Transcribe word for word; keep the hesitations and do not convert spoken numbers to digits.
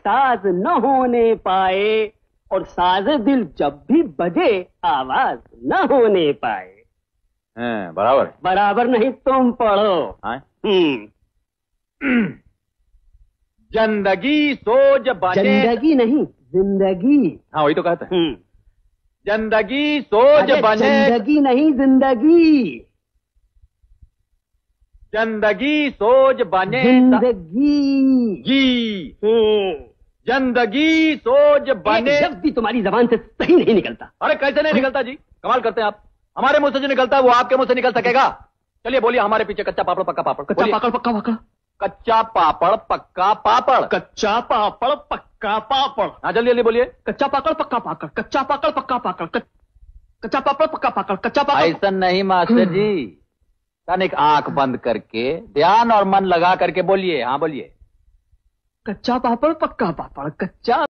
साज न होने पाए और साज दिल जब भी बजे आवाज न होने पाए। हैं, बराबर बराबर नहीं, तुम पढ़ो। हम्म जिंदगी सोज बने। जिंदगी नहीं, जिंदगी। हाँ वही तो कहते हैं। हम्म जिंदगी सोज बने। जिंदगी नहीं, जिंदगी। जिंदगी सोज बने। जिंदगी। जी। हम्म जिंदगी सोज बने। एक लफ्ज़ भी तुम्हारी जबान से सही नहीं निकलता। अरे कैसे नहीं निकलता जी, कमाल करते हैं आप। हमारे मुंह से जो निकलता है वो आपके मुंह से निकल सकेगा? चलिए बोलिए, हमारे पीछे कच्चा पापड़ पक्का पापड़। कच्चा पापड़ पक्का पापड़। कच्चा पापड़ पक्का पापड़। कच्चा पापड़ पक्का पापड़। हाँ जल्दी जल्दी बोलिए। कच्चा पापड़ पक्का पापड़। कच्चा पापड़ पक्का पापड़। कच्चा पापड़ पक्का पापड़। कच्चा पापड़। ऐसा नहीं मास्टर जी, तनिक आंख बंद करके ध्यान और मन लगा करके बोलिए। हाँ बोलिए। कच्चा पापड़ पक्का पापड़। कच्चा